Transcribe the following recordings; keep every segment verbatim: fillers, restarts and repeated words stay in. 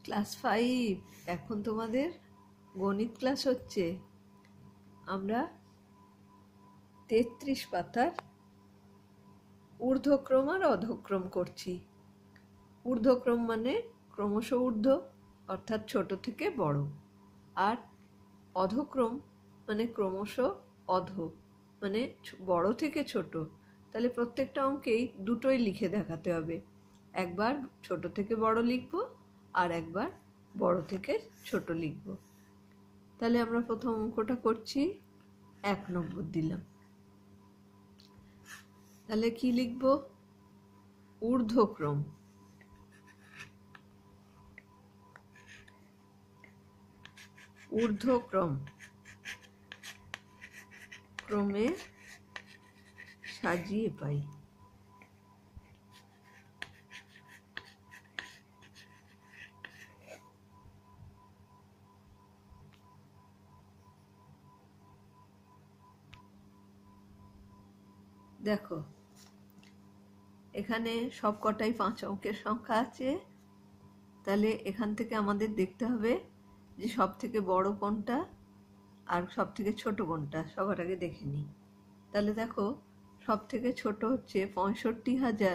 Class five, এখন তোমাদের গণিত ক্লাস হচ্ছে। আমরা তেত্রিশ পাতার ঊর্ধ্বক্রম আর অধক্রম করছি। ঊর্ধ্বক্রম মানে ক্রমশ ঊর্ধ্ব, অর্থাৎ ছোট থেকে বড়, আর অধক্রম মানে ক্রমশ অধ, মানে বড় থেকে ছোট। তাহলে প্রত্যেকটা অঙ্কেই দুটোই লিখে দেখাতে হবে, একবার ছোট থেকে বড় লিখব আর একবার বড় থেকে ছোট লিখব। তাহলে আমরা প্রথম অঙ্কটা করছি, এক নম্বর দিলাম। তাহলে কি লিখব? ঊর্ধ্বক্রম। ঊর্ধ্বক্রম ক্রমে সাজিয়ে পাই। দেখো এখানে সব কটাই পাঁচ অঙ্কের সংখ্যা আছে। তাহলে এখান থেকে আমাদের দেখতে হবে যে সব থেকে বড় কোনটা আর সব থেকে ছোট কোনটা, সবার আগে দেখে নিই। তাহলে দেখো সব থেকে ছোট হচ্ছে পঁয়ষট্টি হাজার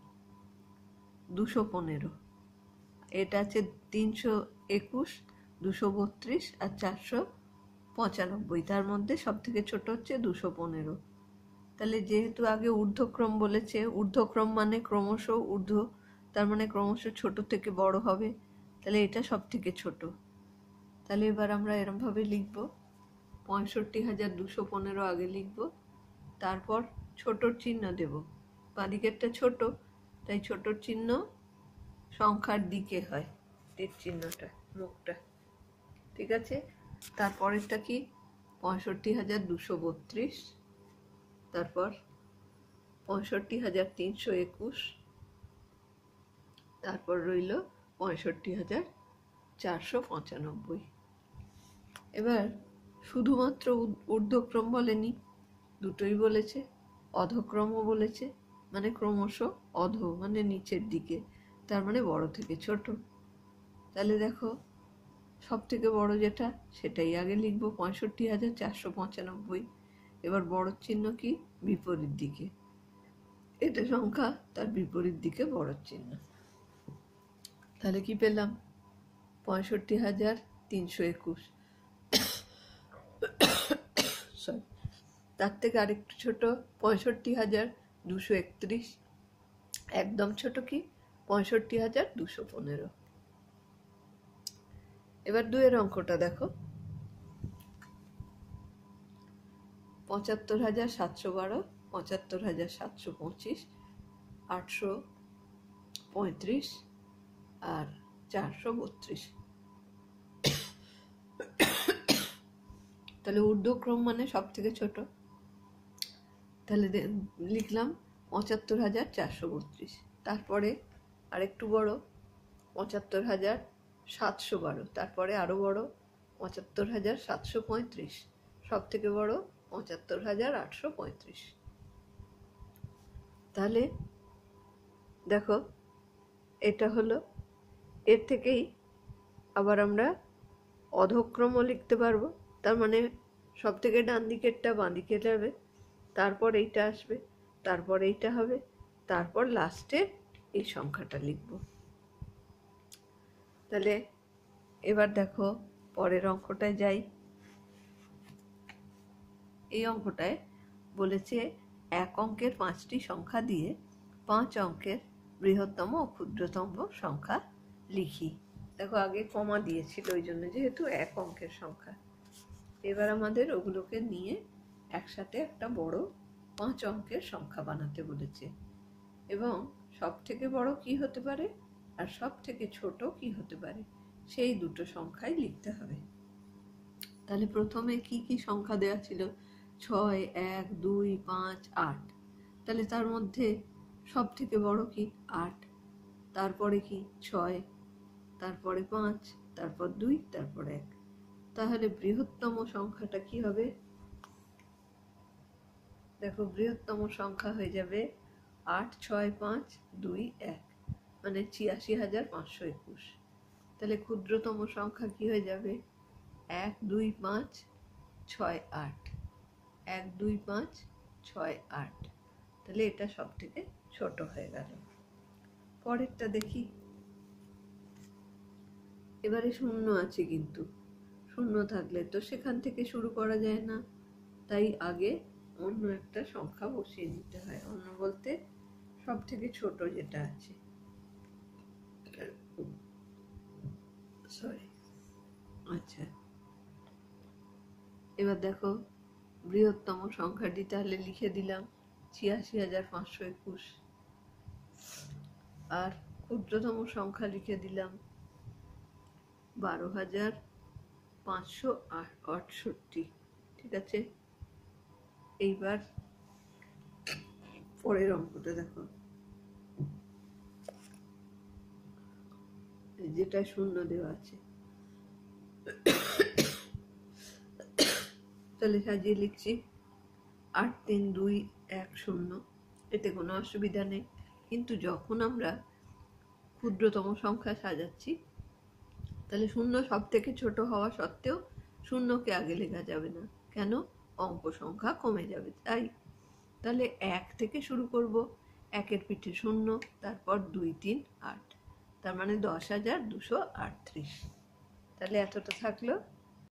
দুশো পনেরো, এটা আছে তিনশো একুশ, দুশো বত্রিশ আর চারশো পঁচানব্বই। তার মধ্যে সব থেকে ছোট হচ্ছে দুশো পনেরো। তাহলে যেহেতু আগে ঊর্ধ্বক্রম বলেছে, ঊর্ধ্বক্রম মানে ক্রমশ ঊর্ধ্ব, তার মানে ক্রমশ ছোট থেকে বড় হবে। তাহলে এটা সব থেকে ছোট। তাহলে এবার আমরা এরমভাবে লিখব, পঁয়ষট্টি হাজার দুশো পনেরো আগে লিখব, তারপর ছোটর চিহ্ন দেব। বাঁদিকেরটা ছোট, তাই ছোটর চিহ্ন সংখ্যার দিকে হয়, তীর চিহ্নটা, মুখটা, ঠিক আছে। তারপরেরটা কি? পঁয়ষট্টি হাজার দুশো বত্রিশ, তারপর পঁয়ষট্টি হাজার তিনশো একুশ, তারপর রইল পঁয়ষট্টি হাজার চারশো পঁচানব্বই। এবার শুধুমাত্র ঊর্ধ্বক্রম বলেনি, দুটোই বলেছে, অধক্রমও বলেছে, মানে ক্রমশ অধ মানে নিচের দিকে, তার মানে বড় থেকে ছোট। তাহলে দেখো সব থেকে বড় যেটা সেটাই আগে লিখবো, পঁয়ষট্টি হাজার চারশো পঁচানব্বই। এবার বড় চিহ্ন কি? বিপরীত দিকে, এটা সংখ্যা, তার বিপরীত দিকে বড় চিহ্ন। তাহলে কি পেলাম? পঁয়ষট্টি হাজার তিনশো একুশ, সরি, তার থেকে আরেকটু ছোট পঁয়ষট্টি হাজার দুশো একত্রিশ, একদম ছোট কি? পঁয়ষট্টি হাজার দুশো পনেরো। এবার দুয়ের অঙ্কটা দেখো, পঁচাত্তর হাজার সাতশো বারো, পঁচাত্তর হাজার সাতশো পঁচিশ, আটশো পঁয়ত্রিশ আর চারশো বত্রিশ। তাহলে ঊর্ধ্বক্রম মানে সব থেকে ছোট। তাহলে লিখলাম পঁচাত্তর হাজার চারশো বত্রিশ, তারপরে আরেকটু বড় পঁচাত্তর হাজার সাতশো বারো, তারপরে আরো বড় পঁচাত্তর হাজার সাতশো পঁয়ত্রিশ, সব থেকে বড় পঁচাত্তর হাজার আটশো পঁয়ত্রিশ। তাহলে দেখো এটা হলো, এর থেকেই আবার আমরা অধক্রমও লিখতে পারবো। তার মানে সব থেকে ডান দিকেরটা বাঁ দিকে যাবে, তারপর এইটা আসবে, তারপর এইটা হবে, তারপর লাস্টে এই সংখ্যাটা লিখব। তাহলে এবার দেখো পরের অঙ্কটায় যাই। এই অঙ্কটায় বলেছে এক অঙ্কের পাঁচটি সংখ্যা দিয়ে পাঁচ অঙ্কের বৃহত্তম ও ক্ষুদ্রতম সংখ্যা লিখি। দেখো আগে কমা দিয়েছিল ওই জন্য, যেহেতু এক অঙ্কের সংখ্যা। এবার আমাদের ওগুলোকে নিয়ে একসাথে একটা বড় পাঁচ অঙ্কের সংখ্যা বানাতে বলেছে, এবং সব থেকে বড় কি হতে পারে আর সব থেকে ছোট কি হতে পারে সেই দুটো সংখ্যাই লিখতে হবে। তাহলে প্রথমে কি কি সংখ্যা দেওয়া ছিল? ছয়, এক, দুই, পাঁচ, আট। তাহলে তার মধ্যে সব থেকে বড় কি? আট। তারপরে কি? ছয়, তারপরে পাঁচ, তারপর দুই, তারপর এক। তাহলে বৃহত্তম সংখ্যাটা কি হবে? দেখো বৃহত্তম সংখ্যা হয়ে যাবে আট, ছয়, পাঁচ, দুই, এক, মানে ছিয়াশি হাজার পাঁচশো একুশ। তাহলে ক্ষুদ্রতম সংখ্যা কি হয়ে যাবে? এক দুই পাঁচ ছয় আট, এক দুই পাঁচ ছয় আট। তাহলে এটা সব থেকে ছোট হয়ে গেল। পরেরটা দেখি। এবারে শূন্য আছে, কিন্তু শূন্য থাকলে তো সেখান থেকে শুরু করা যায় না, তাই আগে অন্য একটা সংখ্যা বসিয়ে নিতে হয়। অন্য বলতে সব থেকে ছোট যেটা আছে। সরি। আচ্ছা, এবার দেখো বৃহত্তম সংখ্যাটি তাহলে লিখে দিলাম ছিয়াশি হাজার পাঁচশো একুশ, আর ক্ষুদ্রতম সংখ্যা লিখে দিলাম বারো হাজার পাঁচশো আটষট্টি। ঠিক আছে, এইবার পরের অঙ্কটা দেখো, যেটা শূন্য দেওয়া আছে। তাহলে সাজিয়ে লিখছি আট তিন দুই এক শূন্য, এতে কোনো অসুবিধা নেই। কিন্তু যখন আমরা ক্ষুদ্রতম সংখ্যা সাজাচ্ছি, তাহলে শূন্য সব থেকে ছোট হওয়া সত্ত্বেও শূন্যকে আগে লেখা যাবে না। কেন? অঙ্ক সংখ্যা কমে যাবে তাই। তাহলে এক থেকে শুরু করব, একের পিঠে শূন্য, তারপর দুই তিন আট, তার মানে দশ হাজার দুশো আটত্রিশ। তাহলে এতটা থাকলো।